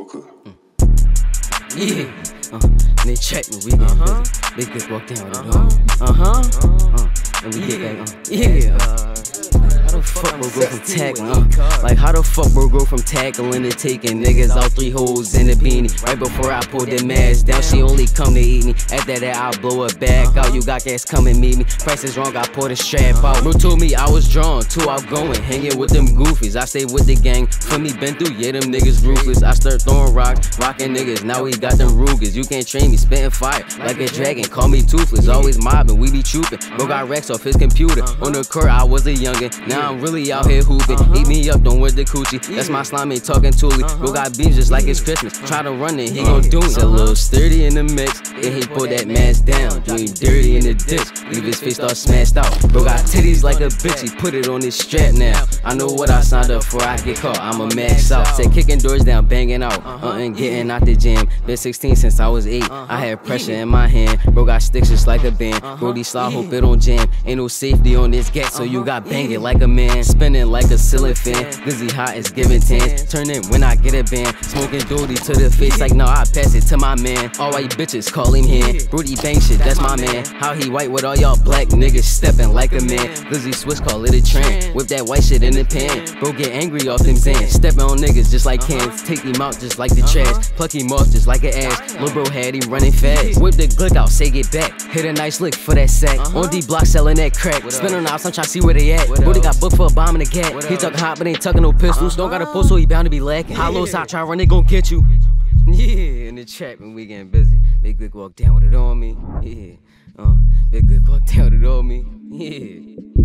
Walker. Yeah. They check me, we get busy. Big Dick walk down with it on. And we get back yeah. How the fuck bro go from tackling, like how the fuck bro go from tackling to taking niggas out 3 holes in a beanie? Right before I pulled the mask down, she only come to eat me. After that I'll blow her back out. You got gas come and meet me. Price is wrong, I pull the strap out. Bro told me I was drawn, too outgoing, hanging with them goofies. I stay with the gang, for me been through, yeah them niggas ruthless. I start throwing rocks, rocking niggas, now we got them Rugers. You can't train me, spitting fire like a dragon, call me toothless. Always mobbing, we be trooping. Bro got racks off his computer. On the court I was a youngin', now I'm really out here hooping. Eat me up, don't wear the coochie. That's my slime, ain't talking toolie. Bro got beans just like it's Christmas. Try to run it, he gon' do it. A little sturdy in the mix, and he pull that mask down. Do him dirty in the ditch, leave his face all smashed out. Bro got titties like a bitch, he put it on his strap now. I know what I signed up for, I get caught, I'ma max out. Said kicking doors down, banging out, and getting out the gym. Been 16 since I was 8, I had pressure in my hand. Bro got sticks just like a band. Brody slide, hope it don't jam. Ain't no safety on this gat, so you got bang it like a man. Spinning like a ceiling fan, Glizzy hot is giving tans. Turning when I get a band, smoking Doty to the face like no, I pass it to my man. All white bitches call him hand, Brody bang shit, that's my man. How he white with all y'all black niggas stepping like a man. Glizzy switch, call it a trend, whip that white shit in the pan. Bro get angry off them Zans, stepping on niggas just like cans. Take him out just like the trash, pluck him off just like an ass. Lil bro had him running fast, whip the Glick out, say get back. Hit a nice lick for that sack, on D block selling that crack. Spinning off, I'm tryna see where they at. Brody got booked for a bomb in the gat. He talking hot but ain't tucking no pistols. Don't got a post so he bound to be lacking. Hollows out, try run, they gon' get you. Yeah, in the trap when we getting busy. Big Glick walk down with it on me. Yeah, Big Glick walk down with it on me. Yeah.